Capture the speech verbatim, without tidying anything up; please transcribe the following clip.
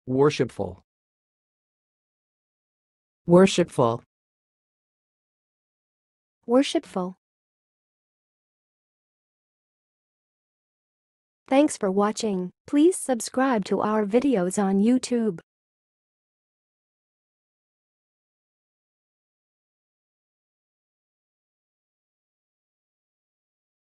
Worshipful. Worshipful. Worshipful. Thanks for watching. Please subscribe to our videos on YouTube.